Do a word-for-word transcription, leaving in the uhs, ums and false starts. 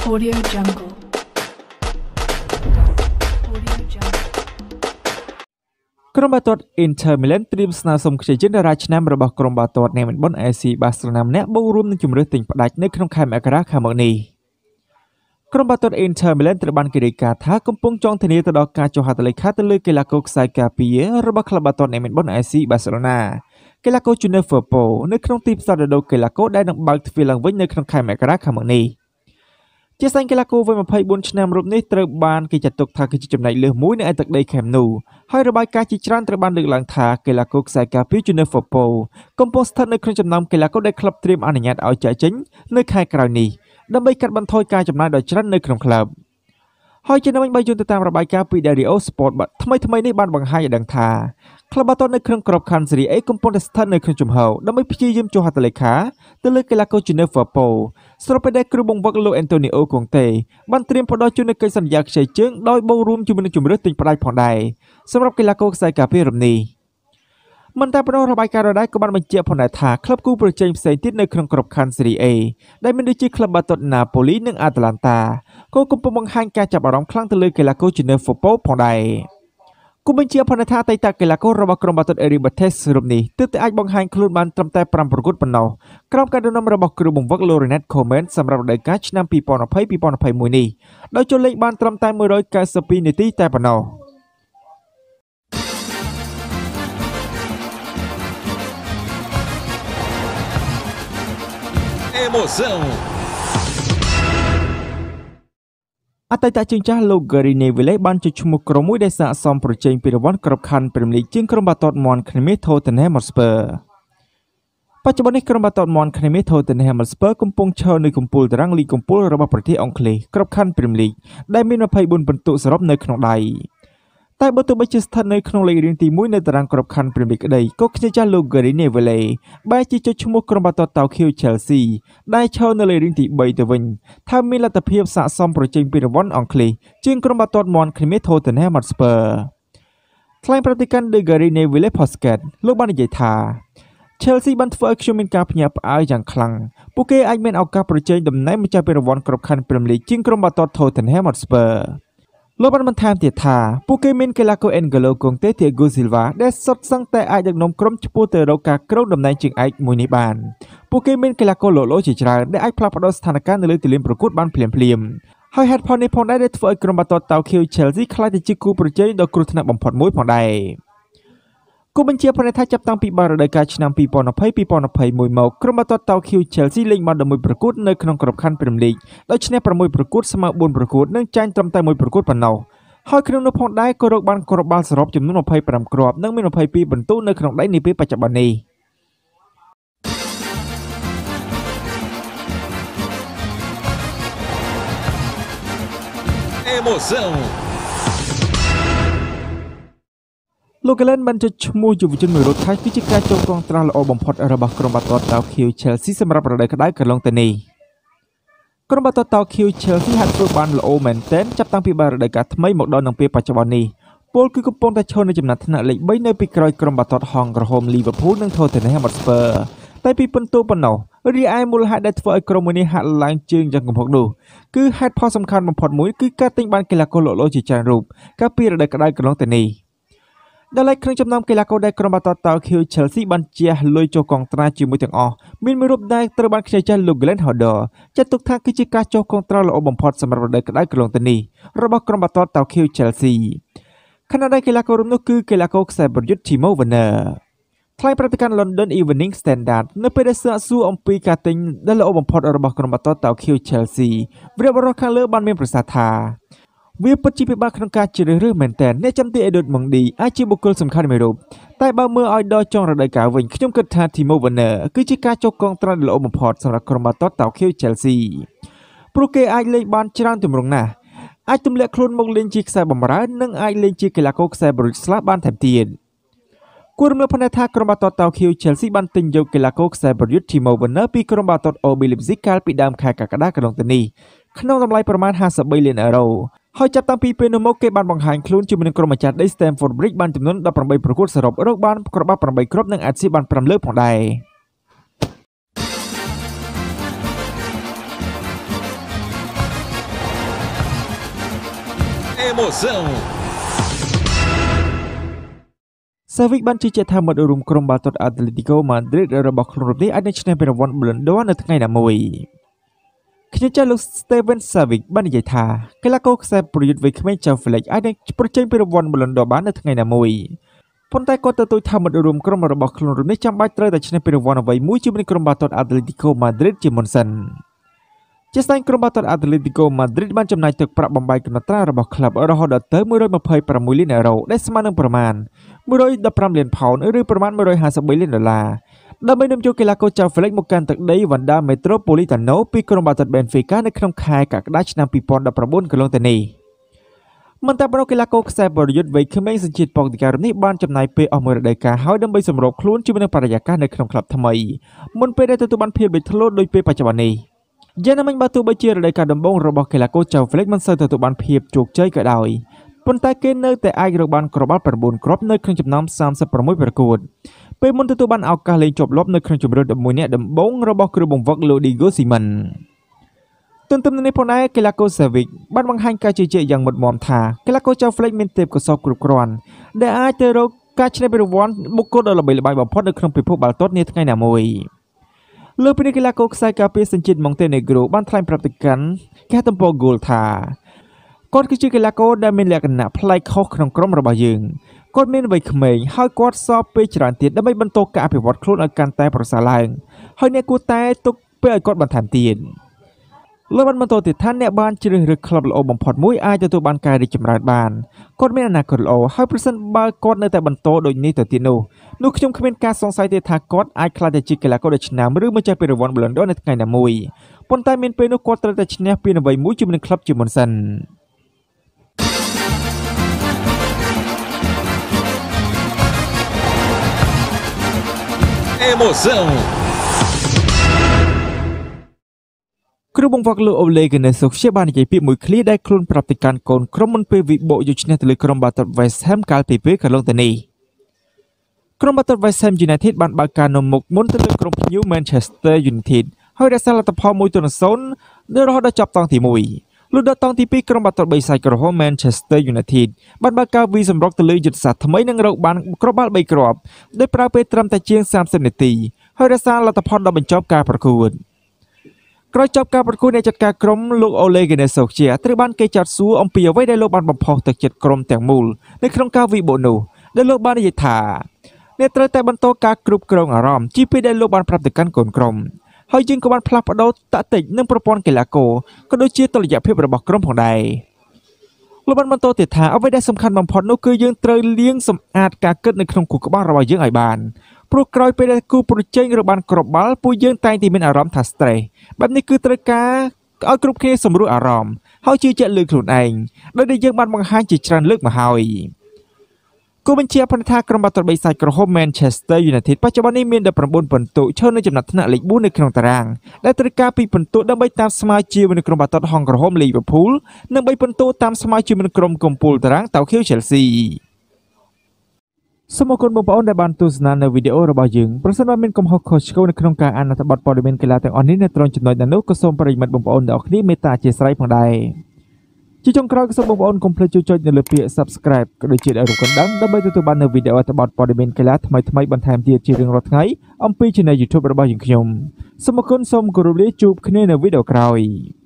Audio Jungle. ក្រុមបាល់ទាត់ Inter Milan ត្រៀមស្នើសុំខ្ចីជាតារាឆ្នាំរបស់ក្រុមបាល់ទាត់នៃតំបន់ A C Barcelona ម្នាក់បូករួមនឹងជំរឿសទិញផ្ដាច់នៅក្នុងខែមករាខាងមុខនេះក្រុមបាល់ទាត់ Inter Milan ត្រូវបានគេរាយការណ៍ថាកំពុងចងធានាទៅដល់ការចុះហត្ថលេខាទៅលើកីឡាករខ្សែការពាររបស់ក្លឹបបាល់ទាត់នៃតំបន់ A C Barcelona កីឡាករ Foodball នៅក្នុងទីផ្សាររដូវកីឡាករដែលនឹងបើកទ្វារឡើងវិញនៅក្នុងខែមករាខាងមុខនេះជាសាញ់កីឡាករវ័យម្ភៃបួនឆ្នាំរូបនេះត្រូវបានគេចាត់ទុកថាគឺជាចំណែកលើសមួយនៅឯទឹកដី Camp Nou ហើយរបាយការណ៍ជាច្រើនត្រូវបានលើកឡើងថាកីឡាករខ្សែការពារ Foodball កំពុងស្ថិតនៅក្នុងចំណោមកីឡាករដែលក្លឹបត្រៀមអនុញ្ញាតឲ្យចាក់ចេញនៅខែក្រោយនេះដើម្បីកាត់បន្ថយការចំណាយដ៏ច្រើននៅក្នុងក្លឹបហើយជានៅវិញបើយោងទៅតាមរបាយការណ៍ពី abuot Sport ថ្មីថ្មីនេះបានបង្ហាញឲ្យដឹងថាក្លឹបបាល់ទាត់នៅក្នុងក្របខ័ណ្ឌស៊េរី A កំពុងតែស្ថិតនៅក្នុងជំហរដើម្បីព្យាយាមចុះហត្ថលេខាទៅលើកីឡាករ Foodball ស្របពេលដែលគ្រូបង្វឹកលោក Antonio Conte បានត្រៀមផ្ដល់ជូននូវកិច្ចសន្យាខ្ចីជើងដោយបូករួមជាមួយនឹងជំរឿសទិញផ្ដាច់ផងដែរសម្រាប់កីឡាករខ្សែការពាររូបនេះមិនតែប៉ុណ្ណោះរបាយការណ៍ដដែលក៏បានបញ្ជាក់ផងដែរថាក្លឹបគូប្រជែងផ្សេងទៀតនៅក្នុងក្របខ័ណ្ឌស៊េរី A ដែលមានដូចជាក្លឹបបាល់ទាត់ Napoli និង Atalanta ក៏កំពុងបង្ហាញការចាប់អារម្មណ៍ខ្លាំងទៅលើកីឡាករ Foodball ផងដែរគូបញ្ជាក់ផងដែរថាអតីតកីឡាកររបស់ក្រុមបាល់ទាត់ Aribates រូបនេះទើបតែអាចបង្ហាញខ្លួនបានត្រឹមតែប្រាំប្រកួតប៉ុណ្ណោះក្រោមការដឹកនាំរបស់គ្រូបង្វឹក Khmer Sport សម្រាប់រដូវកាលឆ្នាំ ពីរពាន់ยี่สิบ ពីរពាន់ยี่สิบเอ็ด នេះដោយចូលលេងបានត្រឹមតែមួយរយកៅសិបពីរនាទីតែប៉ុណ្ណោះ Emoção អតីតជើងចាស់លោក Neville បានជួយឈ្មោះក្រុមមួយដែលស័ក្តិសមប្រជែងពីរង្វាន់ក្របខ័ណ្ឌ Premier League ជាងក្រុមបាល់ទាត់មន់គ្នាមាស Tottenham Hotspur បច្ចុប្បន្ននេះក្រុមបាល់ទាត់មន់គ្នាមាស Tottenham Hotspur កំពុងឈរនៅកំពូលតារាងលីកកំពូលរបស់ប្រទេសអង់គ្លេសក្របខ័ណ្ឌ Premier League ដែលមានยี่สิบสี่ពិន្ទុសរុបនៅក្នុងដៃតែបើទោះបីជាស្ថិតនៅក្នុងលេខរៀងទីមួយនៅតារាងក្របខ័ណ្ឌ Premier League ក្តីក៏ខ្ជិលចាស់លោក Neville បែរជាចុចឈ្មោះក្រុមបាល់ទាត់ Chelsea ដែលឈរនៅលេខរៀងទីបីទៅវិញថាមានលទ្ធភាពស័ក្តិសមប្រជែងពីរង្វាន់អង់គ្លេសជាងក្រុមបាល់ទាត់មន់គ្នាមាស Tottenham Hotspur ថ្លែងប្រតិកម្មដោយ Neville Podcast លោកបាននិយាយថា Chelsea បានធ្វើឲ្យខ្ញុំមានការភ្ញាក់ផ្អើលយ៉ាងខ្លាំងពួកគេអាចមានឱកាសប្រជែងតំណែងម្ចាស់ពានរង្វាន់ក្របខ័ណ្ឌ Premier League ជាងក្រុមបាល់ទាត់ Tottenham Hotspurលោកបានបន្ថែមទៀតថាពួកគេមានកីឡាករ N'Golo Kanté ជា Thiago Silva ដែលសុទ្ធសឹងតែអាចដឹកនាំក្រុមឆ្ពោះទៅរកការគ្រងតំណែងជើងឯកមួយនេះបានពួកគេមានកីឡាករលោកលោជាច្រើនដែលអាចផ្លាស់ប្ដូរស្ថានភាពនៅលើទីលានប្រកួតបានភ្លាមៗហើយហេតុផលនេះផងដែរដែលធ្វើឲ្យក្រុមបាល់ទាត់ Chelsea ខ្លាចទៅជាគូប្រជែងដ៏គ្រោះថ្នាក់បំផុតមួយផងដែរគូបញ្ជាប្រទេសថាចាប់តាំងពីរដូវកាលឆ្នាំ ពីរពាន់ยี่สิบ ពីរពាន់ยี่สิบเอ็ด មកក្រុមបាល់ទាត់ Chelsea លេងបានដល់មួយប្រកួតនៅក្នុងក្របខ័ណ្ឌ Premier League ដោយឈ្នះប្រាំមួយប្រកួតស្មើបួនប្រកួតនិងចាញ់ត្រឹមតែមួយប្រកួតប៉ុណ្ណោះហើយក្នុងនោះផងដែរក៏រកបានគ្រាប់បាល់សរុបចំនួនยี่สิบห้าគ្រាប់និងមានยี่สิบสองពិន្ទុនៅក្នុងដៃនាពេលបច្ចុប្បន្ននេះ Emoção លោកកែលែនបានចុចឈ្មោះយុវជនមួយរូបថាគឺជាការចូលកងត្រាស់ល្អបំផុតរបស់ក្រុមបាល់ទាត់ Chelsea សម្រាប់រដូវក្តៅកន្លងទៅនេះក្រុមបាល់ទាត់ Chelsea ហាក់ធ្វើបានល្អមែនទែនចាប់តាំងពីរដូវកាលថ្មីមកដល់នឹងពេលបច្ចុប្បន្ននេះពលគឺកំពុងតែឈរនៅចំណាត់ថ្នាក់លេខបីនៅពីក្រោយក្រុមបាល់ទាត់ហង្សក្រហម Liverpool និង Tottenham Hotspur តែពីពិន្ទុប៉ុណ្ណោះរីឯមូលហេតុដែលធ្វើឲ្យក្រុមមួយនេះហាក់ឡើងជើងយ៉ាងគំហុកនោះគឺហេតុផលសំខាន់បំផុតមួយគឺការទិញបានកីឡាករលោកលោជាច្រើនរូបកាលពីរដូវក្តៅកន្លងទៅនេះដែលឡែកក្នុងចំណោមកីឡាករដែលក្រុមបាល់ទាត់ Chelsea បានជះលុយចូលកងត្រាជាមួយទាំងអស់មានមួយរូបដែលត្រូវបានខ្ចីចាស់លោក Glenn Hoddle ចាត់ទុកថាគឺជាការចុះកងត្រាល្អបំផុតសម្រាប់រដូវក្តៅកន្លងទៅនេះរបស់ក្រុមបាល់ទាត់ Chelsea ខណៈដែលកីឡាកររូបនោះគឺកីឡាករខ្សែប្រយុទ្ធ Timo Werner ថ្លែងប្រតិកម្ម London Evening Standard នៅពេលដែលសាកសួរអំពីការទិញដែលល្អបំផុតរបស់ក្រុមបាល់ទាត់ Chelsea វីរបុរសខាងលើបានមានប្រសាសន៍ថាវាពិតជាពិបាកក្នុងការជ្រើសរើសមែនទែនអ្នកចាំទីអេឌុតម៉ុងឌីអាចជាបុគ្គលសំខាន់មួយរូបតែបើមើលឲ្យដល់ចុងរដូវកាលវិញខ្ញុំគិតថា Timo Werner គឺជាការចុះកងត្រាដ៏ល្អបំផុតសម្រាប់ក្រុមបាល់ទាត់ Chelsea ព្រោះគេអាចលេងបានច្រើនទម្រង់ណាស់អាចទម្លាក់ខ្លួនមកលេងជាខ្សែបម្រើនិងអាចលេងជាកីឡាករខ្សែបរិយាស្លាប់បានថែមទៀតគួររំលឹកផងដែរថាក្រុមបាល់ទាត់ Chelsea បានទិញយកកីឡាករខ្សែបរិយុទ្ធ Timo Werner ពីក្រុមបាល់ទាត់ អូ ប៊ី Leipzig កាលពីដើមខែកក្កដាកន្លងទៅនេះក្នុងតម្លៃប្រមាណห้าสิบបីលានអឺរ៉ូហើយចាប់តាំងពីពេលនោះមកគេបានបង្ហាញខ្លួនជាមួយនឹងក្រុមម្ចាស់ដី Stamford Bridge បានចំនួនដប់ប្រាំបីប្រកួតសរុបរកបានគ្រាប់បាល់ប្រាំបីគ្រាប់និងអាចស៊ីបានប្រាំលើកផងដែរ Emoção. Savic បានជឿជាក់ថាមិត្តរួមក្រុមបាល់ទាត់ Atletico Madrid របស់ខ្លួននេះអាចនឹងឈ្នះពានរង្វាន់ Ballon d'Or នៅថ្ងៃណាមួយខ្ញុំចាស់លោក Steven Savic បាននិយាយថាកីឡាករខ្សែប្រយុទ្ធវ័យក្មេងចៅ Felix អាចនឹងប្រជែងពានរង្វាន់ Ballon d'Or បាននៅថ្ងៃណាមួយប៉ុន្តែគាត់ទទូចថាមិត្តរួមក្រុមរបស់ខ្លួននេះចាំបាច់ត្រូវតែឈ្នះពានរង្វាន់អ្វីមួយជាមួយក្រុមបាល់ទាត់ Atletico Madrid ជាមុនសិនជាស្ដែងក្រុមបាល់ទាត់ Atletico Madrid បានចំណាយទឹកប្រាក់បំបាយកំណត់ត្រារបស់ក្លឹបរហូតដល់ទៅមួយរយម្ភៃប្រាំមួយលានអឺរ៉ូដែលស្មើនឹងប្រមាណមួយរយដប់ប្រាំលានផោនឬប្រមាណមួយរយហាសិបបីលានដុល្លារដើម្បីនាំយកកីឡាករចៅ Felix មកកាន់ទឹកដី Wanda Metropolitano ពីក្រុមបាល់ទាត់ Benfica នៅក្នុងខែកក្កដាឆ្នាំពីរពាន់ដប់ប្រាំបួនកន្លងទៅនេះមិនតែប៉ុណ្ណោះកីឡាករខ្សែប្រយុទ្ធវ័យក្មេងសញ្ជាតិប៉ូទុយហ្គាល់នេះបានចំណាយពេលអស់មួយរដូវកាលហើយដើម្បីសម្របខ្លួនជាមួយនឹងបរិយាកាសនៅក្នុងក្លឹបថ្មីមុនពេលដែលទទួលបានភាពលេចធ្លោដោយពេលបច្ចុប្បន្ននេះយ៉ាងណាមិញបើទោះបីជារដូវកាលដំបូងរបស់កីឡាករចៅ Felix មិនសូវទទួលបានភាពជោគជ័យក៏ដោយប៉ុន្តែគេនៅតែអាចរកបានគ្រាប់បាល់៩គ្រាប់នៅក្នុងចំណោមសាមសិបប្រាំមួយប្រកួតពេលមុនទទួលបានឱកាសលេងជាប់លាប់នៅក្នុងជម្រើសដប់មួយនាក់ដំបូងរបស់គ្រូបង្វឹក Diego Simen ទន្ទឹមនឹងនេះផងដែរកីឡាករ Savic បានបង្ហាញការជឿជាក់យ៉ាងមុតមាំថាកីឡាករចៅ Felix មានទេពកោសល្យគ្រប់គ្រាន់ដែលអាចទៅរកការឈ្នះពានរង្វាន់បុគ្គលដ៏ល្បីល្បាញបំផុតនៅក្នុងពិភពបាល់ទាត់នាថ្ងៃណាមួយលើពីនេះកីឡាករខ្សែការពារសញ្ជាតិ Montenegro បានថ្លែងប្រាប់ទៅកាន់គេហទំព័រ Goal ថាគាត់គឺជាកីឡាករដែលមានលក្ខណៈប្លែកខុសក្នុងក្រុមរបស់យើងគាត់មានវ័យក្មេងហើយគាត់សល់ពេលច្រើនទៀតដើម្បីបន្តការអភិវឌ្ឍខ្លួនឲ្យកាន់តែប្រសើរឡើងហើយអ្នកគួរតែទុកពេលឲ្យគាត់បន្ថែមទៀតលោកបានបន្តទៀតថាអ្នកបានជ្រើសរើសក្លឹបល្អបំផុតមួយអាចទទួលបានការរីកចម្រើនបានគាត់មានអនាគតល្អហើយប្រសិនបើគាត់នៅតែបន្តដូចនេះទៅទៀតនោះនោះខ្ញុំគ្មានការសង្ស័យទេថាគាត់អាចក្លាយទៅជាកីឡាករដ៏ឆ្នើមឬម្ចាស់ពានរង្វាន់ Ballon d'Or នៅថ្ងៃណាមួយប៉ុន្តែមានពេលនោះគាត់ត្រូវតែឈ្នះពានអ្វីមួយជាមួយនឹងក្លឹបជាមុនសិន Emoção. គ្រូបង្វឹកលោក Ole Gunnar Solskjaer បាននិយាយពាក្យមួយឃ្លាដែលខ្លួនប្រាប់ទៅកាន់កូនក្រុមមុនពេលវិបោកយកឈ្នះទៅលើក្រុមបាល់ទាត់ West Ham កាលពីពេលកន្លងទៅនេះក្រុមបាល់ទាត់ West Ham United បានបើកការនាំមុខមុនទៅលើក្រុមភ្ញៀវ Manchester United ហើយរក្សាលទ្ធផលមួយទល់នឹងសូន្យនៅរហូតដល់ចប់តង់ទីមួយលុះដល់តង់ទីពីរក្រុមបាល់ទាត់បិសាចក្រហម Manchester United បានបើកការវាយសម្រុកទៅលើយុទ្ធសាស្ត្រថ្មីនិងរកបានគ្រាប់បាល់បីគ្រាប់ដោយប្រើពេលត្រឹមតែជាងសាមសិបនាទីហើយរក្សាលទ្ធផលដល់បញ្ចប់ការប្រកួតក្រោយចប់ការប្រកួតអ្នកចាត់ការក្រុមលោក Ole Gunnar Solskjaer ត្រូវបានគេចោទសួរអំពីអ្វីដែលលោកបានបំផុសទឹកចិត្តក្រុមទាំងមូលនៅក្នុងការវិបោកនោះដែលលោកបាននិយាយថាអ្នកត្រូវតែបន្តការគ្រប់គ្រងអារម្មណ៍ជាពេលដែលលោកបានប្រាប់ទៅកាន់កូនក្រុមហើយយើងក៏បានផ្លាស់ប្ដូរតាក់ទិកនិងប្រព័ន្ធកីឡាករក៏ដូចជាតុល្យភាពរបស់ក្រុមផងដែរលោកបានបន្តទៀតថាអ្វីដែលសំខាន់បំផុតនោះគឺយើងត្រូវលាងសម្អាតការគិតនៅក្នុងខួរក្បាលរបស់យើងឲ្យបានព្រោះក្រោយពេលដែលគូប្រជែងរកបានគ្រាប់បាល់ពួកយើងតែងតែមានអារម្មណ៍ថា stress បែបនេះគឺត្រូវការឲ្យគ្រប់គ្នាសម្រួលអារម្មណ៍ហើយជឿជាក់លើខ្លួនឯងដោយដែលយើងបានបង្ហាញជាច្រើនលើកមកហើយគូបញ្ជាផនថាក្រុមបាល់ទាត់បិសាចក្រហម Manchester United បច្ចុប្បន្ននេះមានដប់ប្រាំបួនពិន្ទុឈរនៅចំណាត់ថ្នាក់លេខបួននៅក្នុងតារាងដែលត្រូវការពីរពិន្ទុដើម្បីតាមស្មើជាមួយនឹងក្រុមបាល់ទាត់ហង្សក្រហម Liverpool និងបីពិន្ទុតាមស្មើជាមួយនឹងក្រុមកំពូលតារាង Tokyo Chelsea សូមអរគុណបងប្អូនដែលបានទស្សនានៅវីដេអូរបស់យើងប្រសិនបើមានកំហុសខុសឆ្គងនៅក្នុងការអានអត្ថបទព័ត៌មានកីឡាទាំងអស់នេះនៅត្រង់ចំណុចណានោះក៏សូមប្រិយមិត្តបងប្អូនទាំងអស់គ្នាមេត្តាអធិស្ឋានផងដែរជាចុងក្រោយក៏សូមបងប្អូនកុំភ្លេចជួយចុចនៅលើពាក្យ Subscribe ក៏ដូចជារូបកណ្ដឹងដើម្បីទទួលបាននូវវីដេអូអត្ថបទព័ត៌មានកីឡាថ្មីៗបន្ថែមទៀតជារៀងរាល់ថ្ងៃអំពី Channel YouTube របស់យើងខ្ញុំសូមអរគុណសូមគោរពលាជួបគ្នានៅវីដេអូក្រោយ